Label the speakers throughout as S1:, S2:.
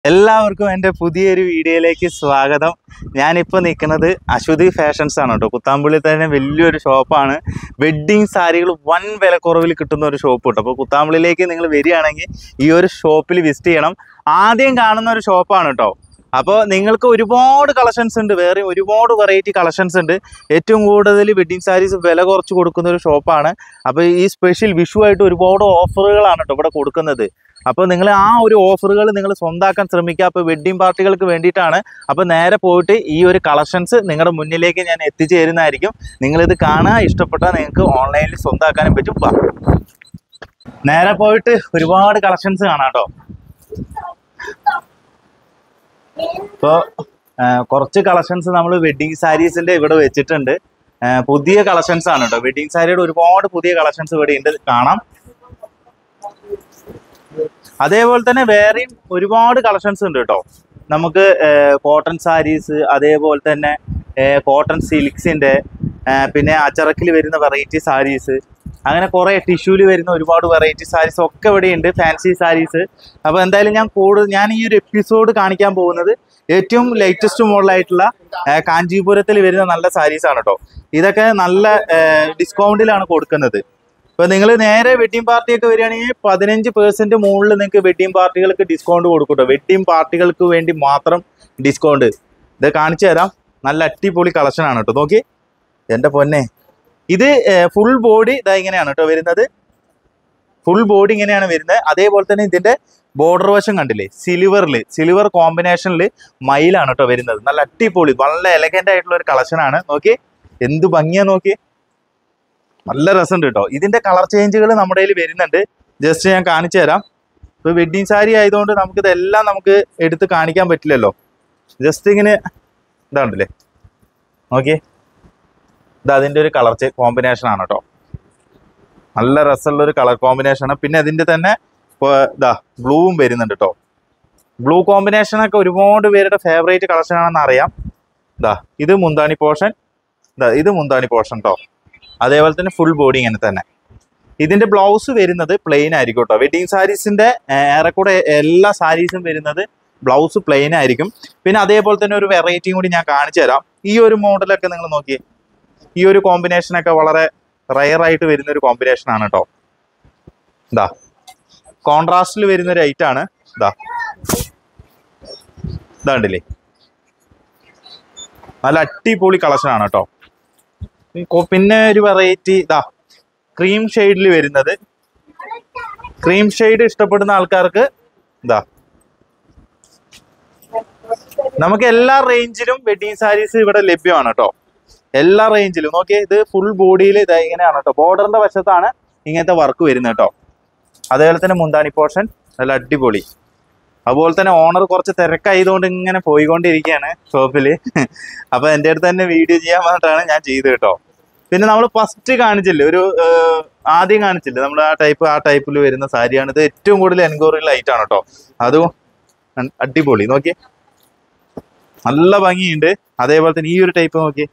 S1: എല്ലാവർക്കും എൻ്റെ പുതിയൊരു വീഡിയോയിലേക്ക് സ്വാഗതം. ഞാനിപ്പോൾ നിൽക്കുന്നത് അശ്വതി ഫാഷൻസ് ആണ് കേട്ടോ. കുത്താമ്പുള്ളി തന്നെ വലിയൊരു ഷോപ്പാണ്. വെഡ്ഡിങ് സാരികൾ വൻ വിലക്കുറവിൽ കിട്ടുന്ന ഒരു ഷോപ്പ് കേട്ടോ. അപ്പോൾ കുത്താമ്പുള്ളിയിലേക്ക് നിങ്ങൾ വരികയാണെങ്കിൽ ഈ ഒരു ഷോപ്പിൽ വിസിറ്റ് ചെയ്യണം. ആദ്യം കാണുന്ന ഒരു ഷോപ്പാണ് കേട്ടോ. അപ്പോൾ നിങ്ങൾക്ക് ഒരുപാട് കളക്ഷൻസ് ഉണ്ട്, വേറെ ഒരുപാട് വെറൈറ്റി കളക്ഷൻസ് ഉണ്ട്. ഏറ്റവും കൂടുതൽ വെഡ്ഡിങ് സാരീസ് വില കുറച്ച് കൊടുക്കുന്ന ഒരു ഷോപ്പാണ്. അപ്പോൾ ഈ സ്പെഷ്യൽ വിഷു ആയിട്ട് ഒരുപാട് ഓഫറുകളാണ് കേട്ടോ ഇവിടെ കൊടുക്കുന്നത്. അപ്പോൾ നിങ്ങൾ ആ ഒരു ഓഫറുകൾ നിങ്ങൾ സ്വന്തമാക്കാൻ ശ്രമിക്കുക. അപ്പോൾ വെഡ്ഡിങ് പാർട്ടികൾക്ക് വേണ്ടിയിട്ടാണ്. അപ്പോൾ നേരെ പോയിട്ട് ഈ ഒരു കളക്ഷൻസ് നിങ്ങളുടെ മുന്നിലേക്ക് ഞാൻ എത്തിച്ചു തരുന്നതായിരിക്കും. നിങ്ങളിത് കാണുക, ഇഷ്ടപ്പെട്ടാൽ നിങ്ങൾക്ക് ഓൺലൈനിൽ സ്വന്തമാക്കാനും പറ്റും. നേരെ പോയിട്ട് ഒരുപാട് കളക്ഷൻസ് കാണാം കേട്ടോ. ഇപ്പോൾ കുറച്ച് കളക്ഷൻസ് നമ്മൾ വെഡ്ഡിങ് സാരീസിൻ്റെ ഇവിടെ വെച്ചിട്ടുണ്ട്. പുതിയ കളക്ഷൻസ് ആണ് കേട്ടോ. വെഡ്ഡിങ് സാരിയുടെ ഒരുപാട് പുതിയ കളക്ഷൻസ് ഇവിടെ ഉണ്ട്, കാണാം. അതേപോലെ തന്നെ വേറെയും ഒരുപാട് കളക്ഷൻസ് ഉണ്ട് കേട്ടോ. നമുക്ക് കോട്ടൺ സാരീസ്, അതേപോലെ തന്നെ കോട്ടൺ സിൽക്സിൻ്റെ, പിന്നെ അച്ചറക്കിൽ വരുന്ന വെറൈറ്റി സാരീസ്, അങ്ങനെ കുറേ ടിഷ്യൂല് വരുന്ന ഒരുപാട് വെറൈറ്റി സാരീസ് ഒക്കെ ഇവിടെയുണ്ട്, ഫാൻസി സാരീസ്. അപ്പോൾ എന്തായാലും ഞാൻ ഈ ഒരു എപ്പിസോഡ് കാണിക്കാൻ പോകുന്നത് ഏറ്റവും ലേറ്റസ്റ്റ് മോഡലായിട്ടുള്ള കാഞ്ചീപുരത്തിൽ വരുന്ന നല്ല സാരീസാണ് കേട്ടോ. ഇതൊക്കെ നല്ല ഡിസ്കൗണ്ടിലാണ് കൊടുക്കുന്നത്. ഇപ്പോൾ നിങ്ങൾ നേരെ വെഡ്ഡിങ് പാർട്ടിയൊക്കെ വരികയാണെങ്കിൽ 15% മുകളിൽ നിങ്ങൾക്ക് വെഡ്ഡിങ് പാർട്ടികൾക്ക് ഡിസ്കൗണ്ട് കൊടുക്കും കേട്ടോ. വെഡ്ഡിങ് പാർട്ടികൾക്ക് വേണ്ടി മാത്രം ഡിസ്കൗണ്ട്. ഇത് കാണിച്ചു തരാം. നല്ല അടിപൊളി കളക്ഷനാണ് കേട്ടോ. നോക്കി എൻ്റെ പൊന്നെ, ഇത് ഫുൾ ബോഡി ഇതാ ഇങ്ങനെയാണ് കേട്ടോ വരുന്നത്. ഫുൾ ബോഡി ഇങ്ങനെയാണ് വരുന്നത്. അതേപോലെ തന്നെ ഇതിൻ്റെ ബോർഡർ വശം കണ്ടില്ലേ, സിൽവർ കോമ്പിനേഷനിൽ മയിലാണ് കേട്ടോ വരുന്നത്. നല്ല അടിപൊളി, വളരെ എലഗൻ്റ് ആയിട്ടുള്ള ഒരു കളക്ഷനാണ്. നോക്കി എന്ത് ഭംഗിയാ, നോക്കി നല്ല രസമുണ്ട് കേട്ടോ. ഇതിൻ്റെ കളർ ചേഞ്ചുകൾ നമ്മുടെ കയ്യിൽ വരുന്നുണ്ട്. ജസ്റ്റ് ഞാൻ കാണിച്ചു തരാം. ഇപ്പോൾ വെഡ്ഡിങ് സാരി ആയതുകൊണ്ട് നമുക്കിതെല്ലാം എടുത്ത് കാണിക്കാൻ പറ്റില്ലല്ലോ. ജസ്റ്റ് ഇങ്ങനെ ഇതാണ്ടല്ലേ, നോക്കി ഇത് അതിൻ്റെ ഒരു കളർ കോമ്പിനേഷനാണ് കേട്ടോ. നല്ല രസമുള്ളൊരു കളർ കോമ്പിനേഷനാണ്. പിന്നെ അതിൻ്റെ തന്നെ ഇതാ ബ്ലൂവും വരുന്നുണ്ട് കേട്ടോ. ബ്ലൂ കോമ്പിനേഷനൊക്കെ ഒരുപാട് പേരുടെ ഫേവറേറ്റ് കളക്ഷനാണെന്ന് അറിയാം. ഇതാ ഇത് മുന്താണി പോർഷൻ, ഇത് മുന്താണി പോർഷൻ കേട്ടോ. അതേപോലെ തന്നെ ഫുൾ ബോഡി ഇങ്ങനെ തന്നെ. ഇതിൻ്റെ ബ്ലൗസ് വരുന്നത് പ്ലെയിൻ ആയിരിക്കും കേട്ടോ. വെഡ്ഡിങ് സാരീസിൻ്റെ ഏറെക്കൂടെ എല്ലാ സാരീസും വരുന്നത് ബ്ലൗസ് പ്ലെയിൻ ആയിരിക്കും. പിന്നെ അതേപോലെ തന്നെ ഒരു വെറൈറ്റിയും കൂടി ഞാൻ കാണിച്ചു തരാം. ഈ ഒരു മോഡലൊക്കെ നിങ്ങൾ നോക്കിയേ, ഈ ഒരു കോമ്പിനേഷനൊക്കെ വളരെ റയറായിട്ട് വരുന്ന ഒരു കോമ്പിനേഷനാണ് കേട്ടോ. ഇതാ കോൺട്രാസ്റ്റിൽ വരുന്നൊരു ഐറ്റാണ്. ഇതാണ്ടില്ലേ, നല്ല അടിപൊളി കളക്ഷനാണ് കേട്ടോ. പിന്നെ ഒരു വെറൈറ്റി ഇതാ ക്രീം ഷെയ്ഡിൽ വരുന്നത്. ക്രീം ഷെയ്ഡ് ഇഷ്ടപ്പെടുന്ന ആൾക്കാർക്ക് ഇതാ നമുക്ക് എല്ലാ റേഞ്ചിലും വെഡ്ഡിങ് സാരീസ് ഇവിടെ ലഭ്യമാണ് കേട്ടോ. എല്ലാ റേഞ്ചിലും നോക്കിയേ, ഇത് ഫുൾ ബോഡിയിൽ ഇതാ ഇങ്ങനെയാണ് കേട്ടോ. ബോർഡറിന്റെ വശത്താണ് ഇങ്ങനത്തെ വർക്ക് വരുന്നത് കേട്ടോ. അതേപോലെ തന്നെ മുന്താണി പോർഷൻ നല്ല അടിപൊളി. അതുപോലെ തന്നെ ഓണർ കുറച്ച് തിരക്കായതുകൊണ്ട് ഇങ്ങനെ പോയിക്കൊണ്ടിരിക്കുകയാണ് ഷോപ്പിൽ. അപ്പോൾ എൻ്റെ അടുത്ത് തന്നെ വീഡിയോ ചെയ്യാൻ പറഞ്ഞിട്ടാണ് ഞാൻ ചെയ്തത് കേട്ടോ. പിന്നെ നമ്മൾ ഫസ്റ്റ് കാണിച്ചില്ലേ, ആദ്യം കാണിച്ചില്ലേ നമ്മൾ ആ ടൈപ്പിൽ വരുന്ന സാരിയാണ്. ഇത് ഏറ്റവും കൂടുതൽ എൻക്വയറി ലൈറ്റാണ് കേട്ടോ. അതും അടിപൊളി, നോക്കി നല്ല ഭംഗിയുണ്ട്. അതേപോലെ തന്നെ ഈ ഒരു ടൈപ്പ് നോക്കി,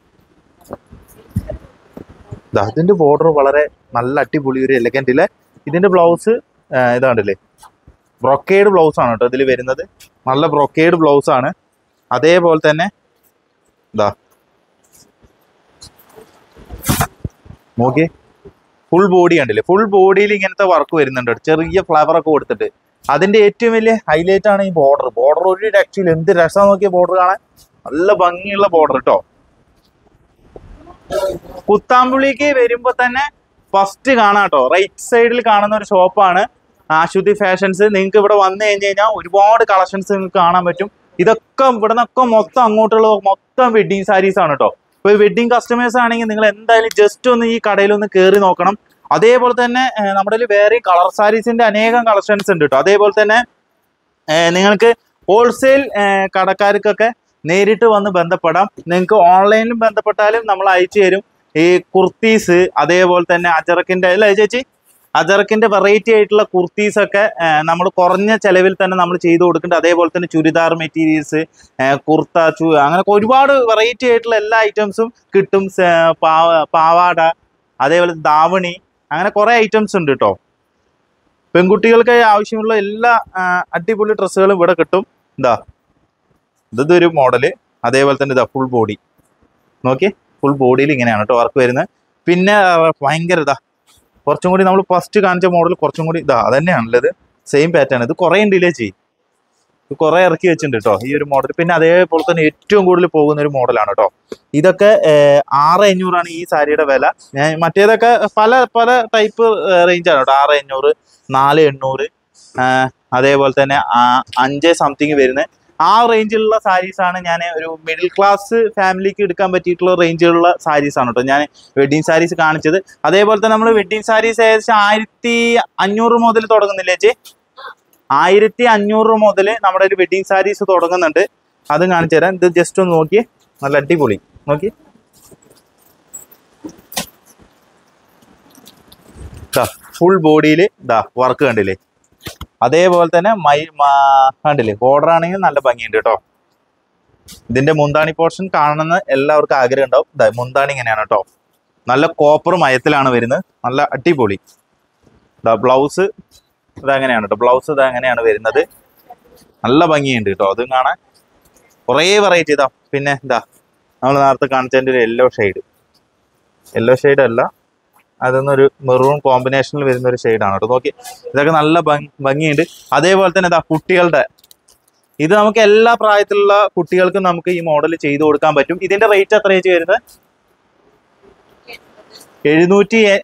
S1: ഇതിൻ്റെ ബോർഡർ വളരെ നല്ല അടിപൊളി ഒരു എലഗൻ്റിലെ. ഇതിൻ്റെ ബ്ലൗസ് ഇതാണ്ടല്ലേ, ബ്രൊക്കേഡ് ബ്ലൗസ് ആണ് കേട്ടോ ഇതിൽ വരുന്നത്. നല്ല ബ്രൊക്കേഡ് ബ്ലൗസ് ആണ്. അതേപോലെ തന്നെ ഇതാ നോക്കിയേ, ഫുൾ ബോഡി കണ്ടില്ലേ, ഫുൾ ബോഡിയിൽ ഇങ്ങനത്തെ വർക്ക് വരുന്നുണ്ട്, ചെറിയ ഫ്ലവർ ഒക്കെ കൊടുത്തിട്ട്. അതിന്റെ ഏറ്റവും വലിയ ഹൈലൈറ്റ് ആണ് ഈ ബോർഡർ. ഒരു ആക്ച്വലി എന്ത് രസം നോക്കിയ ബോർഡർ കാണാൻ, നല്ല ഭംഗിയുള്ള ബോർഡർ കേട്ടോ. കുത്താമ്പുള്ളിക്ക് വരുമ്പോ തന്നെ ഫസ്റ്റ് കാണാം കേട്ടോ, റൈറ്റ് സൈഡിൽ കാണുന്ന ഒരു ഷോപ്പാണ് അശ്വതി ഫാഷൻസ്. നിങ്ങൾക്ക് ഇവിടെ വന്നു കഴിഞ്ഞ് കഴിഞ്ഞാൽ ഒരുപാട് കളക്ഷൻസ് നിങ്ങൾക്ക് കാണാൻ പറ്റും. ഇതൊക്കെ ഇവിടെ നിന്നൊക്കെ മൊത്തം അങ്ങോട്ടുള്ള മൊത്തം വെഡ്ഡിങ് സാരീസ് ആണ് കേട്ടോ. ഇപ്പോൾ വെഡ്ഡിങ് കസ്റ്റമേഴ്സ് ആണെങ്കിൽ നിങ്ങൾ എന്തായാലും ജസ്റ്റ് ഒന്ന് ഈ കടയിലൊന്ന് കയറി നോക്കണം. അതേപോലെ തന്നെ നമ്മുടെ കയ്യിൽ വേറെ കളർ സാരീസിൻ്റെ അനേകം കളക്ഷൻസ് ഉണ്ട് കേട്ടോ. അതേപോലെ തന്നെ നിങ്ങൾക്ക് ഹോൾസെയിൽ കടക്കാർക്കൊക്കെ നേരിട്ട് വന്ന് ബന്ധപ്പെടാം. നിങ്ങൾക്ക് ഓൺലൈനിലും ബന്ധപ്പെട്ടാലും നമ്മൾ അയച്ചു തരും. ഈ കുർത്തീസ്, അതേപോലെ തന്നെ അജറക്കിൻ്റെ അല്ലേ ചേച്ചി, അജറക്കിൻ്റെ വെറൈറ്റി ആയിട്ടുള്ള കുർത്തീസൊക്കെ നമ്മൾ കുറഞ്ഞ ചിലവിൽ തന്നെ നമ്മൾ ചെയ്ത് കൊടുക്കുന്നുണ്ട്. അതേപോലെ തന്നെ ചുരിദാർ മെറ്റീരിയൽസ്, കുർത്ത, അങ്ങനെ ഒരുപാട് വെറൈറ്റി ആയിട്ടുള്ള എല്ലാ ഐറ്റംസും കിട്ടും. പാവാട, അതേപോലെ ദാവണി, അങ്ങനെ കുറേ ഐറ്റംസ് ഉണ്ട് കേട്ടോ. പെൺകുട്ടികൾക്ക് ആവശ്യമുള്ള എല്ലാ അടിപൊളി ഡ്രസ്സുകളും ഇവിടെ കിട്ടും. ഇതാ ഇതൊരു മോഡല്. അതേപോലെ തന്നെ ഇതാ ഫുൾ ബോഡി നോക്കി, ഫുൾ ബോഡിയിൽ ഇങ്ങനെയാണ് കേട്ടോ വർക്ക് വരുന്നത്. പിന്നെ ഭയങ്കര ഇതാ കുറച്ചും കൂടി നമ്മൾ ഫസ്റ്റ് കാണിച്ച മോഡൽ കുറച്ചും കൂടി ഇതാ അതന്നെയാണുള്ളത്, സെയിം പാറ്റേൺ. ഇത് കുറേ ഡിലേ ചെയ്യും, ഇത് കുറേ ഇറക്കി വെച്ചിട്ടുണ്ട് കേട്ടോ ഈ ഒരു മോഡൽ. പിന്നെ അതേപോലെ തന്നെ ഏറ്റവും കൂടുതൽ പോകുന്ന ഒരു മോഡലാണ് കേട്ടോ. ഇതൊക്കെ 6500 ഈ സാരിയുടെ വില. ഞാൻ മറ്റേതൊക്കെ പല പല ടൈപ്പ് റേഞ്ചാണ് കേട്ടോ. 6500, 4800, അതേപോലെ തന്നെ 5 സംതിങ് വരുന്നത്. ആ റേഞ്ചിലുള്ള സാരീസാണ് ഞാൻ ഒരു മിഡിൽ ക്ലാസ് ഫാമിലിക്ക് എടുക്കാൻ പറ്റിയിട്ടുള്ള റേഞ്ചിലുള്ള സാരീസാണ് കേട്ടോ ഞാൻ വെഡ്ഡിങ് സാരീസ് കാണിച്ചത്. അതേപോലെ തന്നെ നമ്മൾ വെഡ്ഡിങ് സാരീസ് ഏകദേശം 1500 മുതൽ തുടങ്ങുന്നില്ലേ ചേച്ചി? 1500 മുതൽ നമ്മുടെ ഒരു വെഡ്ഡിങ് സാരീസ് തുടങ്ങുന്നുണ്ട്. അതും കാണിച്ചു തരാം. ഇത് ജസ്റ്റ് ഒന്ന് നോക്കി, നല്ല അടിപൊളി നോക്കി. ഫുൾ ബോഡിയിൽ ഇതാ വർക്ക് കണ്ടില്ലേ? അതേപോലെ തന്നെ കണ്ടില്ലേ ബോർഡർ ആണെങ്കിൽ നല്ല ഭംഗിയുണ്ട് കേട്ടോ. ഇതിന്റെ മുന്താണി പോർഷൻ കാണണമെന്ന് എല്ലാവർക്കും ആഗ്രഹം ഉണ്ടാവും. മുന്താണി ഇങ്ങനെയാണ് കേട്ടോ, നല്ല കോപ്പർ മയത്തിലാണ് വരുന്നത്, നല്ല അടിപൊളി. ബ്ലൗസ് ഇതങ്ങനെയാണ് കേട്ടോ, ബ്ലൗസ് ഇതങ്ങനെയാണ് വരുന്നത്, നല്ല ഭംഗിയുണ്ട് കേട്ടോ. അതും കാണാൻ കുറേ വെറൈറ്റി. ഇതാ പിന്നെ ഇതാ നമ്മൾ നേരത്തെ കാണിച്ചതിൻ്റെ ഒരു യെല്ലോ ഷെയ്ഡ് അല്ല, അതൊന്നൊരു മെറൂൺ കോമ്പിനേഷനിൽ വരുന്ന ഒരു ഷെയ്ഡാണ് കേട്ടോ. നോക്കി ഇതൊക്കെ നല്ല ഭംഗിയുണ്ട്. അതേപോലെ തന്നെ ഇതാ കുട്ടികളുടെ ഇത് നമുക്ക് എല്ലാ പ്രായത്തിലുള്ള കുട്ടികൾക്കും നമുക്ക് ഈ മോഡൽ ചെയ്ത് കൊടുക്കാൻ പറ്റും. ഇതിന്റെ റേറ്റ് എത്ര വെച്ച് വരുന്നത്? 700.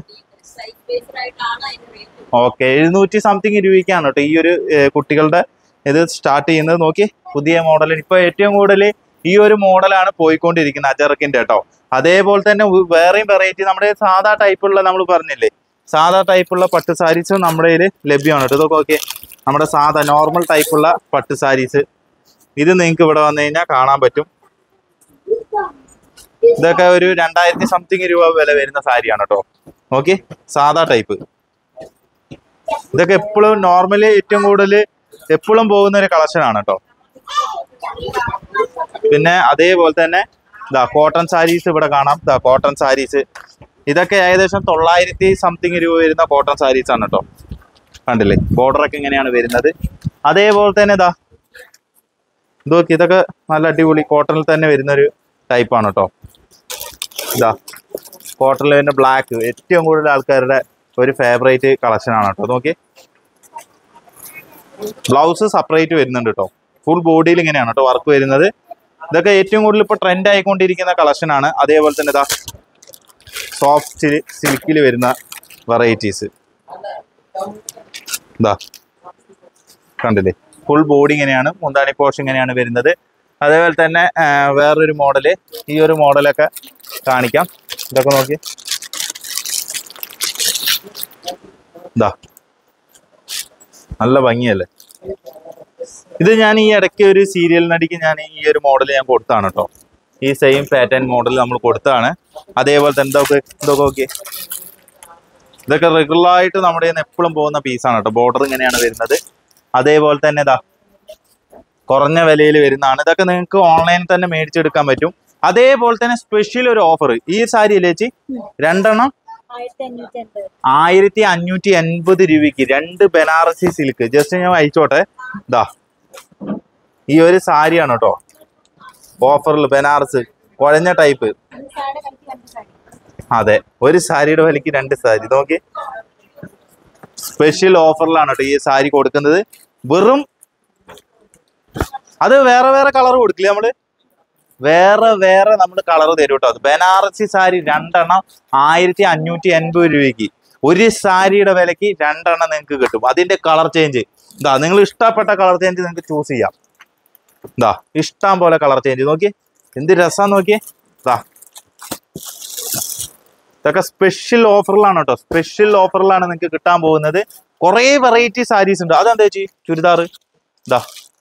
S1: ഓക്കെ, 700 സംതിങ് രൂപയ്ക്കാണ് കേട്ടോ ഈ ഒരു കുട്ടികളുടെ ഇത് സ്റ്റാർട്ട് ചെയ്യുന്നത്. നോക്കി പുതിയ മോഡൽ ഇപ്പൊ ഏറ്റവും കൂടുതൽ ഈ ഒരു മോഡലാണ് പോയിക്കൊണ്ടിരിക്കുന്നത് അജറക്കിന്റെ കേട്ടോ. അതേപോലെ തന്നെ വേറെയും വെറൈറ്റി നമ്മുടെ സാധാ ടൈപ്പുള്ള നമ്മൾ പറഞ്ഞില്ലേ, സാധാ ടൈപ്പുള്ള പട്ട് സാരീസ് നമ്മുടെ കയ്യിൽ ലഭ്യമാണ് കേട്ടോ. ഇതൊക്കെ ഓക്കെ, നമ്മുടെ സാധാ നോർമൽ ടൈപ്പുള്ള പട്ട് സാരീസ് ഇത് നിങ്ങൾക്ക് ഇവിടെ വന്നു കഴിഞ്ഞാൽ കാണാൻ പറ്റും. ഇതൊക്കെ ഒരു 2000 സംതിങ് രൂപ വില വരുന്ന സാരിയാണ് കേട്ടോ. ഓക്കെ, സാധാ ടൈപ്പ്. ഇതൊക്കെ എപ്പോഴും നോർമലി ഏറ്റവും കൂടുതൽ എപ്പോഴും പോകുന്ന ഒരു കളക്ഷനാണ് കേട്ടോ. പിന്നെ അതേപോലെ തന്നെ ഇതാ കോട്ടൺ സാരീസ് ഇവിടെ കാണാം. ഇതാ കോട്ടൺ സാരീസ് ഇതൊക്കെ ഏകദേശം 900 സംതിങ് രൂപ വരുന്ന കോട്ടൺ സാരീസ് ആണ് കേട്ടോ. കണ്ടില്ലേ ബോർഡറൊക്കെ ഇങ്ങനെയാണ് വരുന്നത്. അതേപോലെ തന്നെ ഇതാ ഇതൊക്കെ നല്ല അടിപൊളി കോട്ടണിൽ തന്നെ വരുന്നൊരു ടൈപ്പാണ് കേട്ടോ. ഇതാ കോട്ടണിൽ വരുന്ന ബ്ലാക്ക് ഏറ്റവും കൂടുതൽ ആൾക്കാരുടെ ഒരു ഫേവറേറ്റ് കളക്ഷനാണ് കേട്ടോ. നോക്കി ബ്ലൗസ് സെപ്പറേറ്റ് വരുന്നുണ്ട് കേട്ടോ. ഫുൾ ബോഡിയിൽ ഇങ്ങനെയാണ് കേട്ടോ വർക്ക് വരുന്നത്. ഇതൊക്കെ ഏറ്റവും കൂടുതൽ ഇപ്പോൾ ട്രെൻഡ് ആയിക്കൊണ്ടിരിക്കുന്ന കളക്ഷനാണ്. അതേപോലെ തന്നെ ഇതാ സോഫ്റ്റ് സിൽക്കിൽ വരുന്ന വെറൈറ്റീസ് ഇതാ കണ്ടില്ലേ, ഫുൾ ബോഡി ഇങ്ങനെയാണ്, മുന്താണി പോർഷൻ ഇങ്ങനെയാണ് വരുന്നത്. അതേപോലെ തന്നെ വേറൊരു മോഡല്, ഈ ഒരു മോഡലൊക്കെ കാണിക്കാം. ഇതൊക്കെ നോക്കി ഇതാ നല്ല ഭംഗിയല്ലേ. ഇത് ഞാൻ ഈ ഇടയ്ക്ക് ഒരു സീരിയൽ നടിക്ക് ഞാൻ ഈ ഒരു മോഡൽ ഞാൻ കൊടുത്താണ് കേട്ടോ. ഈ സെയിം പാറ്റേൺ മോഡൽ നമ്മൾ കൊടുത്താണ്. അതേപോലെ തന്നെ ഇതൊക്കെ ഓക്കെ, ഇതൊക്കെ റെഗുലറായിട്ട് നമ്മുടെ എപ്പോഴും പോകുന്ന പീസാണ് കേട്ടോ. ബോർഡർ ഇങ്ങനെയാണ് വരുന്നത്. അതേപോലെ തന്നെ ഇതാ കുറഞ്ഞ വിലയിൽ വരുന്നതാണ്. ഇതൊക്കെ നിങ്ങൾക്ക് ഓൺലൈനിൽ തന്നെ മേടിച്ചെടുക്കാൻ പറ്റും. അതേപോലെ തന്നെ സ്പെഷ്യൽ ഒരു ഓഫർ ഈ സാരി ചേച്ചി, 2 എണ്ണം 1580 രൂപയ്ക്ക് 2 ബനാറസി സിൽക്ക്. ജസ്റ്റ് ഞാൻ അയച്ചോട്ടെ. ഇതാ ഈ ഒരു സാരിയാണ് കേട്ടോ ഓഫറിൽ, ബനാറസ് കുഴഞ്ഞ ടൈപ്പ്. അതെ, ഒരു സാരിയുടെ വിലക്ക് 2 സാരി. നോക്കി സ്പെഷ്യൽ ഓഫറിലാണ് കേട്ടോ ഈ സാരി കൊടുക്കുന്നത്. വെറും അത് വേറെ വേറെ കളർ കൊടുക്കില്ലേ നമ്മള്, വേറെ നമ്മൾ കളർ തരും കേട്ടോ. അത് ബനാറസി സാരി 2 എണ്ണം 1580 രൂപയ്ക്ക്. ഒരു സാരിയുടെ വിലക്ക് 2 എണ്ണം നിങ്ങൾക്ക് കിട്ടും. അതിന്റെ കളർ ചേഞ്ച് ഇതാ, നിങ്ങൾ ഇഷ്ടപ്പെട്ട കളർ ചേഞ്ച് നിങ്ങൾക്ക് ചൂസ് ചെയ്യാം. ഇതാ ഇഷ്ടം പോലെ കളർ ചേഞ്ച്. നോക്കി എന്ത് രസം നോക്കിയേ. ഇതാ ഇതൊക്കെ സ്പെഷ്യൽ ഓഫറിലാണ് കേട്ടോ. സ്പെഷ്യൽ ഓഫറിലാണ് നിങ്ങൾക്ക് കിട്ടാൻ പോകുന്നത്. കുറേ വെറൈറ്റി സാരീസ് ഉണ്ട്. അതെന്താ ചേച്ചി ചുരിദാർ ഇതാ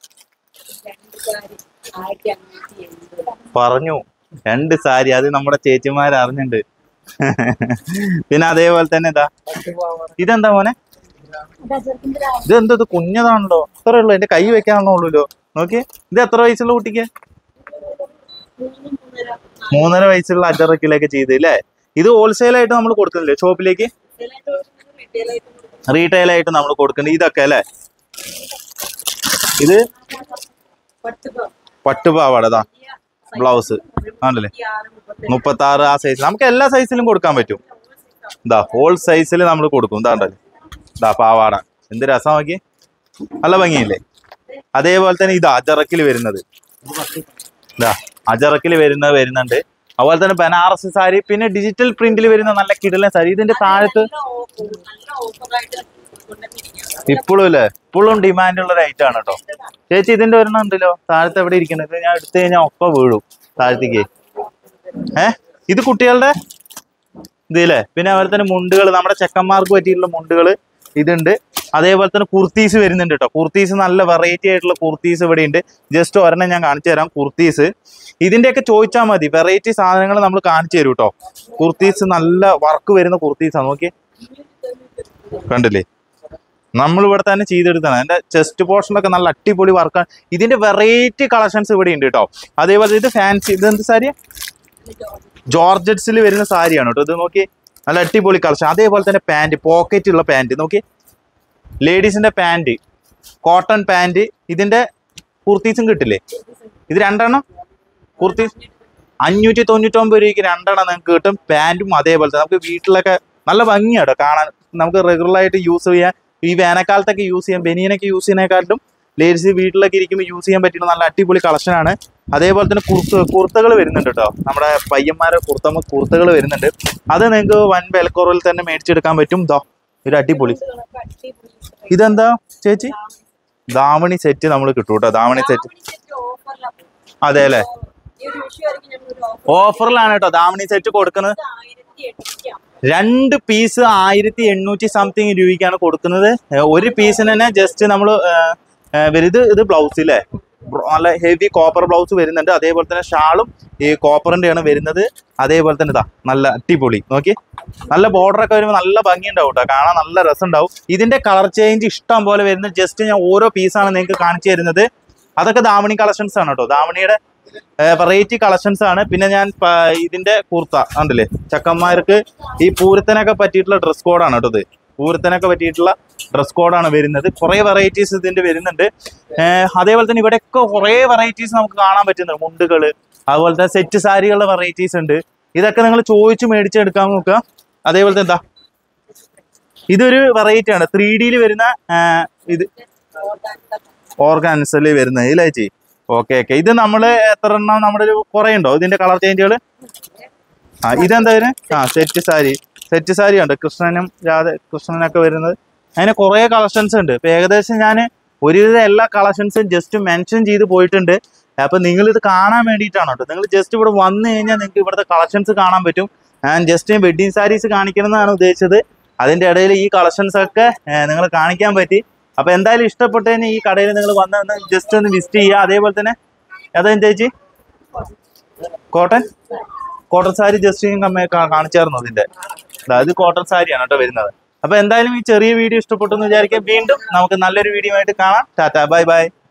S1: പറഞ്ഞു 2 സാരി, അത് നമ്മുടെ ചേച്ചിമാർ അറിഞ്ഞിട്ടുണ്ട്. പിന്നെ അതേപോലെ തന്നെ ഇതാ ഇതെന്താ മോനെ, ഇതെന്ത് കുഞ്ഞതാണല്ലോ, അത്രേ ഉള്ളൂ, എന്റെ കൈ വെക്കാന്നുള്ളൂല്ലോ. നോക്കി ഇത് എത്ര വയസ്സുള്ള കുട്ടിക്ക്? 3.5 വയസ്സുള്ള അജറക്കിലേക്ക് ചെയ്ത് അല്ലേ. ഇത് ഹോൾസെയിൽ ആയിട്ട് നമ്മൾ കൊടുക്കുന്നില്ലേ ഷോപ്പിലേക്ക്? റീറ്റെയിൽ ആയിട്ട് നമ്മൾ കൊടുക്കുന്നത് ഇതൊക്കെ അല്ലേ. ഇത് പട്ടുപാവാട ബ്ലൗസ് ആണല്ലേ 36 ആ സൈസ്. നമുക്ക് എല്ലാ സൈസിലും കൊടുക്കാൻ പറ്റും. ഇതാ ഹോൾ സൈസിൽ നമ്മൾ കൊടുക്കും. ഇതാണ്ടല്ലേ ഇതാ പാവാട എന്ത് രസം നോക്കി, നല്ല ഭംഗിയില്ലേ. അതേപോലെ തന്നെ ഇത് അജറക്കിൽ വരുന്നത്, ഇതാ അജറക്കിൽ വരുന്നുണ്ട്. അതുപോലെ തന്നെ ബനാറസ് സാരി, പിന്നെ ഡിജിറ്റൽ പ്രിന്റിൽ വരുന്ന നല്ല കിടിലൻ സാരി. ഇതിന്റെ താഴത്ത് ഇപ്പോഴും അല്ലേ, ഇപ്പോഴും ഡിമാൻഡ് ഉള്ള ഒരു ഐറ്റം ആണ് കേട്ടോ ചേച്ചി. ഇതിന്റെ ഒരെണ്ണം ഉണ്ടല്ലോ താഴത്ത് എവിടെ ഇരിക്കുന്നത്, ഞാൻ എടുത്തു കഴിഞ്ഞാൽ ഒപ്പം വീഴും താഴത്തേക്ക്. ഇത് കുട്ടികളുടെ ഇതില്ലേ. പിന്നെ അതുപോലെ തന്നെ മുണ്ടുകൾ, നമ്മുടെ ചെക്കന്മാർക്ക് പറ്റിയിട്ടുള്ള മുണ്ടുകൾ ഇതുണ്ട്. അതേപോലെ തന്നെ കുർത്തീസ് വരുന്നുണ്ട് കേട്ടോ. കുർത്തീസ് നല്ല വെറൈറ്റി ആയിട്ടുള്ള കുർത്തീസ് ഇവിടെ ഉണ്ട്. ജസ്റ്റ് ഒരെണ്ണം ഞാൻ കാണിച്ചു തരാം. കുർത്തീസ് ഇതിന്റെയൊക്കെ ചോദിച്ചാൽ മതി, വെറൈറ്റി സാധനങ്ങൾ നമ്മൾ കാണിച്ചു തരും കേട്ടോ. കുർത്തീസ് നല്ല വർക്ക് വരുന്ന കുർത്തീസാണ്. നോക്കി കണ്ടില്ലേ, നമ്മളിവിടെ തന്നെ ചെയ്തെടുത്താണ്. എൻ്റെ ചെസ്റ്റ് പോർഷനൊക്കെ നല്ല അടിപൊളി വർക്കാണ്. ഇതിന്റെ വെറൈറ്റി കളക്ഷൻസ് ഇവിടെ ഉണ്ട് കേട്ടോ. അതേപോലെ ഇത് ഫാൻസി, ഇത് എന്ത് സാരിയാ, ജോർജറ്റ്സിൽ വരുന്ന സാരിയാണ് കേട്ടോ. ഇത് നോക്കി നല്ല അടിപൊളി കളക്ഷൻ. അതേപോലെ തന്നെ പാൻറ്, പോക്കറ്റ് ഉള്ള പാൻറ് നോക്കി, ലേഡീസിന്റെ പാൻറ്, കോട്ടൺ പാൻറ്. ഇതിന്റെ കുർത്തീസും കിട്ടില്ലേ, ഇത് രണ്ടെണ്ണം കുർത്തീസ് 599 രൂപയ്ക്ക് രണ്ടെണ്ണം നിങ്ങൾക്ക് കിട്ടും. പാൻറ്റും അതേപോലെ തന്നെ നമുക്ക് വീട്ടിലൊക്കെ നല്ല ഭംഗിയാട്ടോ കാണാൻ. നമുക്ക് റെഗുലറായിട്ട് യൂസ് ചെയ്യാൻ, ഈ വേനൽക്കാലത്തൊക്കെ യൂസ് ചെയ്യാൻ, ബനിയനൊക്കെ യൂസ് ചെയ്യുന്നതിനെക്കാട്ടും ലേഡീസ് വീട്ടിലൊക്കെ ഇരിക്കുമ്പോൾ യൂസ് ചെയ്യാൻ പറ്റുന്ന നല്ല അടിപൊളി കളക്ഷനാണ്. അതേപോലെ തന്നെ കുർത്തകൾ വരുന്നുണ്ട് കേട്ടോ. നമ്മുടെ പയ്യന്മാരെ കുർത്തകൾ വരുന്നുണ്ട്. അത് നിങ്ങൾക്ക് വൻ വിലക്കുറവിൽ തന്നെ മേടിച്ചെടുക്കാൻ പറ്റും. ദോ ഒരു അടിപൊളി. ഇതെന്താ ചേച്ചി, ദാവണി സെറ്റ് നമ്മൾ കിട്ടും കേട്ടോ. ദാവണി സെറ്റ് അതെ അല്ലേ, ഓഫറിലാണ് കേട്ടോ ദാവണി സെറ്റ് കൊടുക്കുന്നത്. 2 പീസ് 1800 സംതിങ് രൂപയ്ക്കാണ് കൊടുക്കുന്നത്. ഒരു പീസിന് തന്നെ ജസ്റ്റ് നമ്മൾ ഇത് ബ്ലൗസ് ഇല്ലേ, നല്ല ഹെവി കോപ്പർ ബ്ലൗസ് വരുന്നുണ്ട്. അതേപോലെ തന്നെ ഷാളും ഈ കോപ്പറിന്റെ ആണ് വരുന്നത്. അതേപോലെ തന്നെ ഇതാ നല്ല അടിപൊളി നോക്കി, നല്ല ബോർഡറൊക്കെ വരുമ്പോൾ നല്ല ഭംഗി ഉണ്ടാവും കേട്ടോ, കാണാൻ നല്ല രസം ഉണ്ടാവും. ഇതിന്റെ കളർ ചേഞ്ച് ഇഷ്ടം പോലെ വരുന്നത്. ജസ്റ്റ് ഞാൻ ഓരോ പീസാണ് നിങ്ങൾക്ക് കാണിച്ചു തരുന്നത്. അതൊക്കെ ദാവണി കളക്ഷൻസ് ആണ് കേട്ടോ, ദാവണിയുടെ വെറൈറ്റി കളക്ഷൻസ് ആണ്. പിന്നെ ഞാൻ ഇതിന്റെ കുർത്ത കണ്ടില്ലേ, ചക്കന്മാർക്ക് ഈ പൂരത്തിനൊക്കെ പറ്റിയിട്ടുള്ള ഡ്രസ് കോഡാണ് കേട്ടോ. ഇത് പൂരത്തിനൊക്കെ പറ്റിയിട്ടുള്ള ഡ്രസ് കോഡാണ് വരുന്നത്. കുറേ വെറൈറ്റീസ് ഇതിന്റെ വരുന്നുണ്ട്. അതേപോലെ തന്നെ ഇവിടെയൊക്കെ കുറേ വെറൈറ്റീസ് നമുക്ക് കാണാൻ പറ്റുന്നുണ്ട്. മുണ്ടുകൾ, അതുപോലെ തന്നെ സെറ്റ് സാരികളുടെ വെറൈറ്റീസ് ഉണ്ട്. ഇതൊക്കെ നിങ്ങൾ ചോദിച്ച് മേടിച്ചെടുക്കാൻ നോക്കുക. അതേപോലെ തന്നെ എന്താ ഇതൊരു വെറൈറ്റി ആണ്, 3D വരുന്ന ഇത് ഓർഗാൻസിൽ വരുന്നത് ഇല്ലേ ചേച്ചി. ഓക്കെ. ഇത് നമ്മൾ എത്ര എണ്ണം, നമ്മുടെ ഒരു കുറേ ഉണ്ടോ ഇതിന്റെ കളർ ചേഞ്ചുകൾ? ഇതെന്താ വരുന്നത്? സെറ്റ് സാരി ഉണ്ട്, കൃഷ്ണനൊക്കെ വരുന്നത്. അതിന് കുറേ കളക്ഷൻസ് ഉണ്ട്. ഇപ്പം ഏകദേശം ഞാൻ ഒരുവിധം എല്ലാ കളക്ഷൻസും ജസ്റ്റ് മെൻഷൻ ചെയ്ത് പോയിട്ടുണ്ട്. അപ്പം നിങ്ങളിത് കാണാൻ വേണ്ടിയിട്ടാണ് കേട്ടോ. നിങ്ങൾ ജസ്റ്റ് ഇവിടെ വന്നു കഴിഞ്ഞാൽ നിങ്ങൾക്ക് ഇവിടുത്തെ കളക്ഷൻസ് കാണാൻ പറ്റും. ഞാൻ ജസ്റ്റ് വെഡ്ഡിങ് സാരീസ് കാണിക്കണം എന്നാണ് ഉദ്ദേശിച്ചത്. അതിൻ്റെ ഇടയിൽ ഈ കളക്ഷൻസ് ഒക്കെ നിങ്ങൾ കാണിക്കാൻ പറ്റി. അപ്പം എന്തായാലും ഇഷ്ടപ്പെട്ടതിന് ഈ കടയിൽ നിങ്ങൾ വന്ന് ജസ്റ്റ് ഒന്ന് വിസിറ്റ് ചെയ്യുക. അതേപോലെ തന്നെ അതെന്താ ചേച്ചി, കോട്ടൺ സാരി ജസ്റ്റ് കാണിച്ചായിരുന്നു അതിന്റെ. അതായത് കോട്ടൺ സാരിയാണ് കേട്ടോ വരുന്നത്. അപ്പൊ എന്തായാലും ഈ ചെറിയ വീഡിയോ ഇഷ്ടപ്പെട്ടു എന്ന് വിചാരിക്കാം. വീണ്ടും നമുക്ക് നല്ലൊരു വീഡിയോ ആയിട്ട് കാണാം. Tata, bye by.